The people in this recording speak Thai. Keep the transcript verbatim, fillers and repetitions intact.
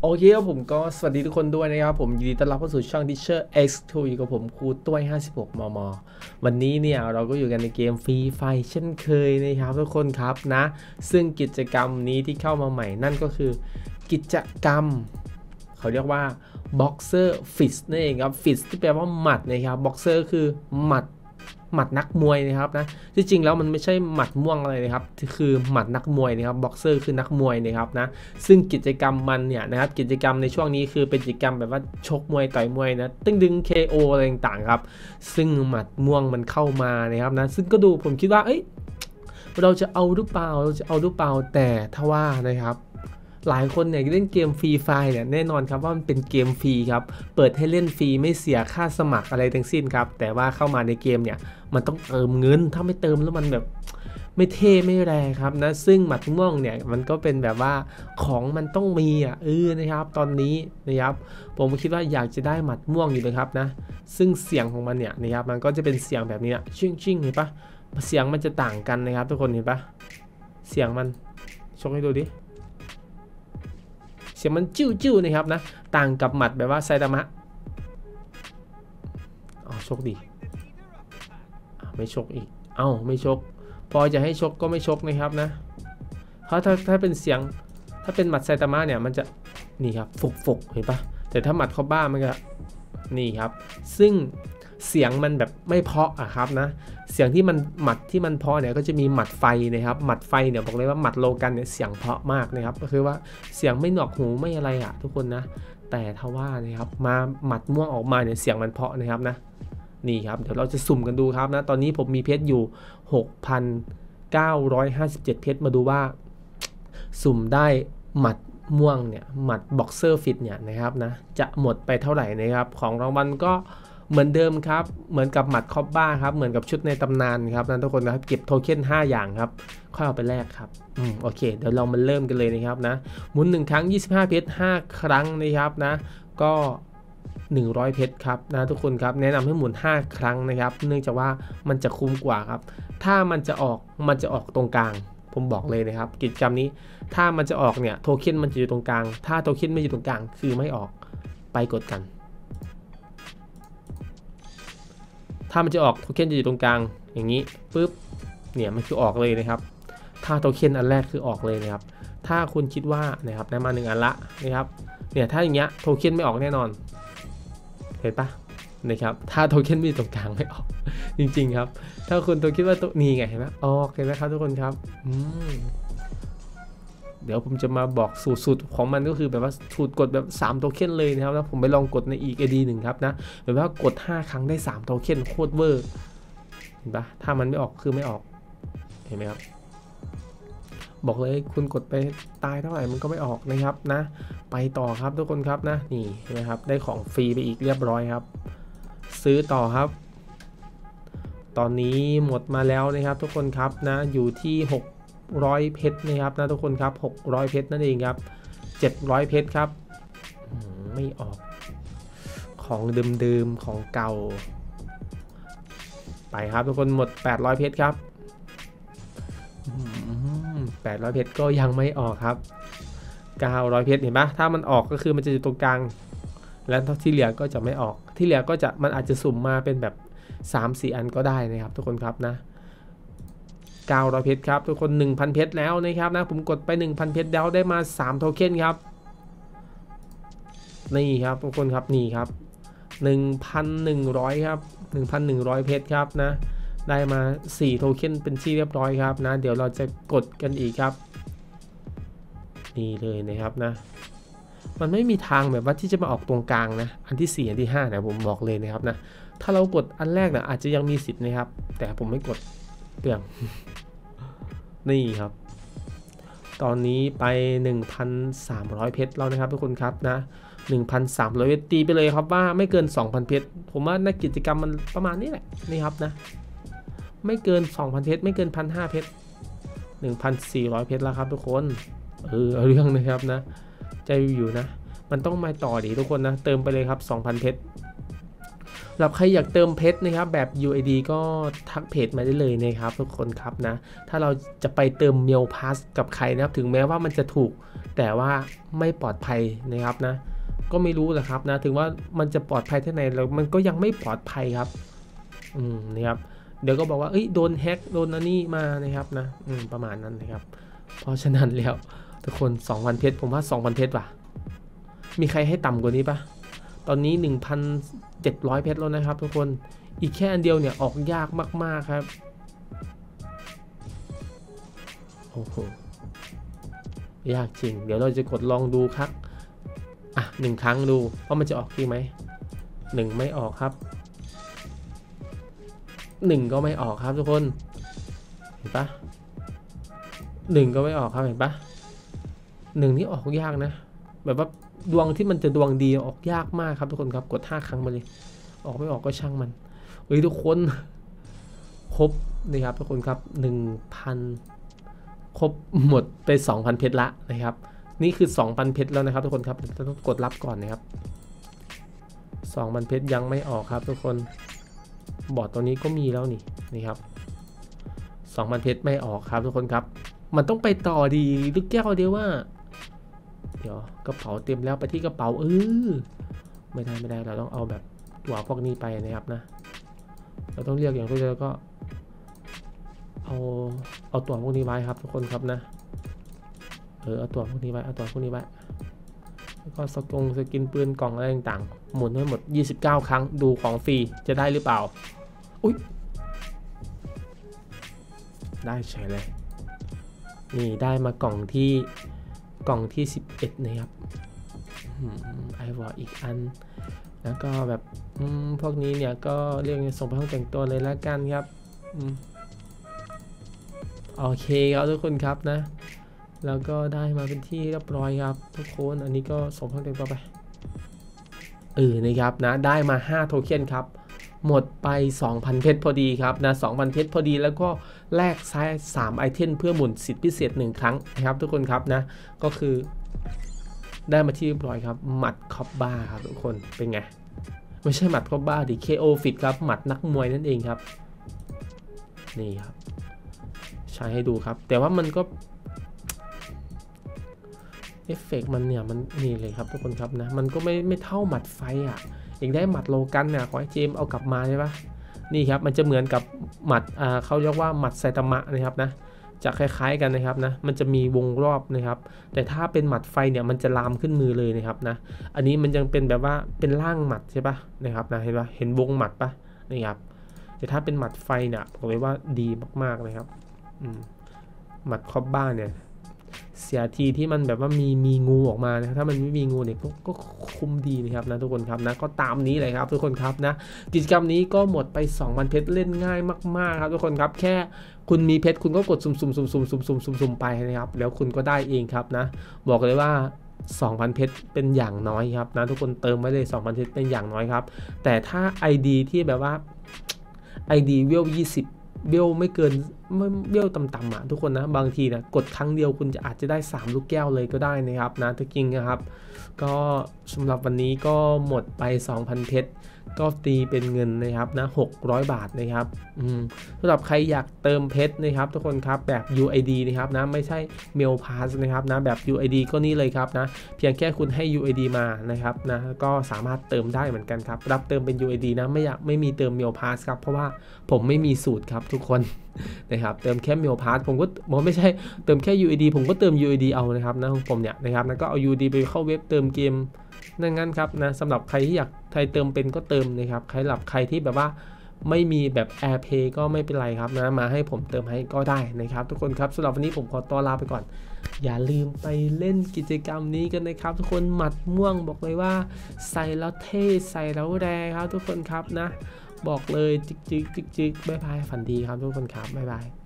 โอเคครับผมก็สวัสดีทุกคนด้วยนะครับผมยินดีต้อนรับเข้าสู่ช่อง Teacher เอ็กซ์ ทู อยู่กับผมครูต้วยห้าสิบหกมมวันนี้เนี่ยเราก็อยู่กันในเกมฟรีไฟเช่นเคยนะครับทุกคนครับนะซึ่งกิจกรรมนี้ที่เข้ามาใหม่นั่นก็คือกิจกรรมเขาเรียกว่า Boxer Fist นั่นเองครับ Fist ที่แปลว่าหมัดนะครับ Boxer คือหมัดหมัดนักมวยนะครับนะที่จริงแล้วมันไม่ใช่หมัดม่วงอะไรนะครับคือหมัดนักมวยนะครับบ็อกเซอร์คือนักมวยนะครับนะซึ่งกิจกรรมมันเนี่ยนะครับกิจกรรมในช่วงนี้คือเป็นกิจกรรมแบบว่าชกมวยต่อยมวยนะตึงดึง เค โอ อะไรต่างๆครับซึ่งหมัดม่วงมันเข้ามานะครับนะซึ่งก็ดูผมคิดว่าเอ้ยเราจะเอาหรือเปล่าเราจะเอาหรือเปล่าแต่ถ้าว่านะครับหลายคนเนี่ยเล่นเกมฟรีไฟเนี่ยแน่นอนครับว่ามันเป็นเกมฟรีครับเปิดให้เล่นฟรีไม่เสียค่าสมัครอะไรทั้งสิ้นครับแต่ว่าเข้ามาในเกมเนี่ยมันต้องเติมเงินถ้าไม่เติมแล้วมันแบบไม่เท่ไม่แรงครับนะซึ่งหมัดม่วงเนี่ยมันก็เป็นแบบว่าของมันต้องมีอ่ะเออนะครับตอนนี้นะครับผมคิดว่าอยากจะได้หมัดม่วงอยู่เลยครับนะซึ่งเสียงของมันเนี่ยนะครับมันก็จะเป็นเสียงแบบนี้นะชิ่งชิ่งเห็นปะเสียงมันจะต่างกันนะครับทุกคนเห็นปะเสียงมันชกให้ดูดิเสียงมันจิ้วจิ้วนะครับนะต่างกับหมัดแบบว่าไซตามะอ๋อชกดีไม่ชกอีกเอ้าไม่ชกพอจะให้ชกก็ไม่ชกนะครับนะเพราะถ้าถ้าเป็นเสียงถ้าเป็นหมัดไซตามะเนี่ยมันจะนี่ครับฝกฝกเห็นปะแต่ถ้าหมัดเขาบ้ามันก็นี่ครับซึ่งเสียงมันแบบไม่เพาะอะครับนะเสียงที่มันหมัดที่มันเพาะเนี่ยก็จะมีหมัดไฟนะครับหมัดไฟเนี่ยบอกเลยว่าหมัดโลกันเนี่ยเสียงเพาะมากนะครับก็คือว่าเสียงไม่หนวกหูไม่อะไรอะทุกคนนะแต่ถ้าว่านะครับมาหมัดม่วงออกมาเนี่ยเสียงมันเพาะนะครับนะนี่ครับเดี๋ยวเราจะสุ่มกันดูครับนะตอนนี้ผมมีเพชรอยู่ หกพันเก้าร้อยห้าสิบเจ็ด เพชรมาดูว่าสุ่มได้หมัดม่วงเนี่ยหมัดบ็อกเซอร์ฟิตเนี่ยนะครับนะจะหมดไปเท่าไหร่นะครับของรางวัลก็เหมือนเดิมครับเหมือนกับหมัดคอบบ้าครับเหมือนกับชุดในตำนานครับนะทุกคนนะครับเก็บโทเค็นห้าอย่างครับค่อยเอาไปแลกครับอืมโอเคเดี๋ยวเรามาเริ่มกันเลยนะครับนะหมุนหนึ่งครั้งยี่สิบห้าเพชรห้าครั้งนะครับนะก็หนึ่งร้อยเพชรครับนะทุกคนครับแนะนำให้หมุนห้าครั้งนะครับเนื่องจากว่ามันจะคุ้มกว่าครับถ้ามันจะออกมันจะออกตรงกลางผมบอกเลยนะครับกิจกรรมนี้ถ้ามันจะออกเนี่ยโทเค็นมันจะอยู่ตรงกลางถ้าโทเค็นไม่อยู่ตรงกลางคือไม่ออกไปกดกันถ้ามันจะออกโทเค็นจะอยู่ตรงกลางอย่างนี้ปุ๊บเนี่ยมันคือออกเลยนะครับถ้าโทเค็นอันแรกคือออกเลยนะครับถ้าคุณคิดว่านะครับได้มาหนึ่งอันละนะครับเนี่ยถ้าอย่างเงี้ยโทเค็นไม่ออกแน่นอนเห็นปะนะครับถ้าโทเค็นไม่อยู่ตรงกลางไม่ออกจริงๆครับถ้าคุณตัวคิดว่าตัวนี้ไงเห็นไหมออกเห็นไหมครับทุกคนครับอืมเดี๋ยวผมจะมาบอกสูตรสูตรของมันก็คือแบบว่าสูตรกดแบบสามโทเค็นเลยนะครับแล้วผมไปลองกดในอีก ไอ ดี หนึ่งครับนะแบบว่ากดห้าครั้งได้สามโทเค็นโคตรเวอร์เห็นปะถ้ามันไม่ออกคือไม่ออกเห็นไหมครับบอกเลยคุณกดไปตายเท่าไหร่มันก็ไม่ออกนะครับนะไปต่อครับทุกคนครับนะนี่เห็นไหมครับได้ของฟรีไปอีกเรียบร้อยครับซื้อต่อครับตอนนี้หมดมาแล้วนะครับทุกคนครับนะอยู่ที่หกร้อยเพชรนะครับนะทุกคนครับหกร้อยเพชรนั่นเองครับเจ็ดร้อยเพชรครับไม่ออกของเดิมๆของเก่าไปครับทุกคนหมดแปดร้อยเพชรครับแปดร้อยเพชรก็ยังไม่ออกครับเก้าร้อยเพชรเห็นปะถ้ามันออกก็คือมันจะอยู่ตรงกลางและที่เหลือก็จะไม่ออกที่เหลือก็จะมันอาจจะสุ่มมาเป็นแบบ สามสี่ อันก็ได้นะครับทุกคนครับนะเก้าร้อยเพชรครับทุกคน หนึ่งพัน เพชรแล้วนะครับนะผมกดไป หนึ่งพัน เพชรแล้วได้มาสามโทเค็นครับนี่ครับทุกคนครับนี่ครับ หนึ่งพันหนึ่งร้อย ครับ หนึ่งพันหนึ่งร้อย เพชรครับนะได้มาสี่โทเค็นเป็นที่เรียบร้อยครับนะเดี๋ยวเราจะกดกันอีกครับนี่เลยนะครับนะมันไม่มีทางแบบว่าที่จะมาออกตรงกลางนะอันที่สี่อันที่ห้าเนี่ยผมบอกเลยนะครับนะถ้าเรากดอันแรกเนี่ยอาจจะยังมีสิทธิ์นะครับแต่ผมไม่กดเปลือง นี่ครับตอนนี้ไป หนึ่งพันสามร้อย เพชรแล้วนะครับทุกคนครับนะ หนึ่งพันสามร้อย เพชรตีไปเลยครับว่าไม่เกิน สองพัน เพชรผมว่าในกิจกรรมมันประมาณนี้แหละนี่ครับนะไม่เกิน สองพัน เพชรไม่เกิน หนึ่งพันห้าร้อย เพชร หนึ่งพันสี่ร้อย เพชรแล้วครับทุกคนเออเอาเรื่องนะครับนะใจอยู่นะมันต้องมาต่อดิทุกคนนะเติมไปเลยครับ สองพัน เพชรสำหรับใครอยากเติมเพชรนะครับแบบ ยู ไอ ดี ก็ทักเพจมาได้เลยนะครับทุกคนครับนะถ้าเราจะไปเติมเมลพาสกับใครนะครับถึงแม้ว่ามันจะถูกแต่ว่าไม่ปลอดภัยนะครับนะก็ไม่รู้แหละครับนะถึงว่ามันจะปลอดภัยที่ไหนแล้วมันก็ยังไม่ปลอดภัยครับอืมนะครับเดี๋ยวก็บอกว่าเอ้ยโดนแฮกโดนอันนี้มานะครับนะอืมประมาณนั้นนะครับเพราะฉะนั้นแล้วทุกคน สองพัน เพชรผมว่า สองพัน เพชรว่ะมีใครให้ต่ำกว่านี้ปะตอนนี้ หนึ่งพันเจ็ดร้อย เพชรแล้วนะครับทุกคนอีกแค่อันเดียวเนี่ยออกยากมากๆครับโอ้โหยากจริงเดี๋ยวเราจะกดลองดูครับอ่ะหนึ่งครั้งดูว่ามันจะออกจริงไหมหนึ่งไม่ออกครับหนึ่งก็ไม่ออกครับทุกคนเห็นปะหนึ่งก็ไม่ออกครับเห็นปะหนึ่งนี่ออกยากนะแบบว่าดวงที่มันจะดวงดีออกยากมากครับทุกคนครับกดห้าครั้งมาเลยออกไม่ออกก็ช่างมันเฮ้ยทุกคนครบนะครับทุกคนครับ หนึ่งพัน ครบหมดไป สองพัน เพชรละนะครับนี่คือ สองพัน เพชรแล้วนะครับทุกคนครับต้องกดรับก่อนนะครับ สองพัน เพชรยังไม่ออกครับทุกคนบอร์ดตัวนี้ก็มีแล้วนี่นี่ครับ สองพัน เพชรไม่ออกครับทุกคนครับมันต้องไปต่อดีลูกแก้วเดียวว่าเดี๋ยวกระเป๋าเต็มแล้วไปที่กระเป๋าเออไม่ได้ไม่ได้เราต้องเอาแบบตัวพวกนี้ไปนะครับนะเราต้องเรียกอย่างรวดเร็วก็เอาเอาตัวพวกนี้ไว้ครับทุกคนครับนะเออเอาตัวพวกนี้ไว้เอาตัวพวกนี้ไว้แล้วก็สกงสกินปืนกล่องอะไรต่างๆหมุนให้หมดยี่สิบเก้าครั้งดูของฟรีจะได้หรือเปล่าอุ๊ยได้เฉยเลยนี่ได้มากล่องที่กล่องที่สิบเอ็ดนะครับไอวอร์อีกอันแล้วก็แบบพวกนี้เนี่ยก็เรียกส่งไปห้องแต่งตัวเลยแล้วกันครับโอเคครับทุกคนครับนะแล้วก็ได้มาเป็นที่เรียบร้อยครับทุกคนอันนี้ก็ส่งห้องแต่งตัวไปเออนะครับนะได้มาห้าโทเค็นครับหมดไป สองพัน เพชรพอดีครับนะ สองพัน เพชรพอดีแล้วก็แลกซ้ายสามไอเทมเพื่อหมุนสิทธิพิเศษหนึ่งครั้งนะครับทุกคนครับนะก็คือได้มาที่เรียบร้อยครับหมัดคอบบ้าครับทุกคนเป็นไงไม่ใช่หมัดคอบบ้าดิ เค โอ ฟิตครับหมัดนักมวยนั่นเองครับนี่ครับใช้ให้ดูครับแต่ว่ามันก็เอฟเฟกต์มันเนี่ยมันนี่เลยครับทุกคนครับนะมันก็ไม่ไม่เท่าหมัดไฟอ่ะอย่างได้หมัดโลกันเนี่ยขอให้เจมเอากลับมาใช่ปะนี่ครับมันจะเหมือนกับหมัดอ่าเขาเรียกว่าหมัดไซตามะนะครับนะจะคล้ายๆกันนะครับนะมันจะมีวงรอบนะครับแต่ถ้าเป็นหมัดไฟเนี่ยมันจะลามขึ้นมือเลยนะครับนะอันนี้มันยังเป็นแบบว่าเป็นร่างหมัดใช่ปะนะครับนะเห็นปะเห็นวงหมัดปะนี่ครับแต่ถ้าเป็นหมัดไฟเนี่ยบอกเลยว่าดีมากๆนะครับหมัดคอบบ้าเนี่ยเสียทีที่มันแบบว่ามีมีงูออกมานะถ้ามันไม่มีงูเนี่ยก็ก็คุมดีนะครับนะทุกคนครับนะก็ตามนี้เลยครับทุกคนครับนะกิจกรรมนี้ก็หมดไป สองพัน เพชรเล่นง่ายมากๆครับทุกคนครับแค่คุณมีเพชรคุณก็กดสุ่มสุ่มสุ่มสุ่มสุ่มสุ่มสุ่มสุ่มไปนะครับแล้วคุณก็ได้เองครับนะบอกเลยว่า สองพัน เพชรเป็นอย่างน้อยครับนะทุกคนเติมไว้เลย สองพัน เพชรเป็นอย่างน้อยครับแต่ถ้า ไอ ดี ที่แบบว่า ไอ ดี เวลยี่สิบเบี้ยวไม่เกินไม่เบี้ยวต่ำๆอ่ะทุกคนนะบางทีนะกดครั้งเดียวคุณจะอาจจะได้สามลูกแก้วเลยก็ได้นะครับนะทุกจริงนะครับก็สำหรับวันนี้ก็หมดไป สองพัน เพชรก็ตีเป็นเงินนะครับนะหกร้อยบาทนะครับอืมสำหรับใครอยากเติมเพชรนะครับทุกคนครับแบบ ยู ไอ ดี นะครับนะไม่ใช่ Mail Pass นะครับนะแบบ ยู ไอ ดี ก็นี่เลยครับนะเพียงแค่คุณให้ ยู ไอ ดี มานะครับนะก็สามารถเติมได้เหมือนกันครับรับเติมเป็น ยู ไอ ดี นะไม่อยากไม่มีเติม Mail Pass ครับเพราะว่าผมไม่มีสูตรครับทุกคนนะครับเติมแค่ Mail Pass ผมก็ผมไม่ใช่เติมแค่ ยู ไอ ดี ผมก็เติม ยู ไอ ดี เอานะครับนะของผมเนี่ยนะครับแล้วก็เอา ยู ไอ ดี ไปเข้าเว็บเติมเกมนั่นงั้นครับนะสำหรับใครที่อยากใครเติมเป็นก็เติมนะครับใครหลับใครที่แบบว่าไม่มีแบบ AirPay ก็ไม่เป็นไรครับนะมาให้ผมเติมให้ก็ได้นะครับทุกคนครับสำหรับวันนี้ผมขอตัวลาไปก่อนอย่าลืมไปเล่นกิจกรรมนี้กันนะครับทุกคนหมัดม่วงบอกเลยว่าใส่แล้วเท่ใส่แล้วแรงครับทุกคนครับนะบอกเลยจิกจิกจิกจิกบ๊ายบายฝันดีครับทุกคนครับบ๊ายบาย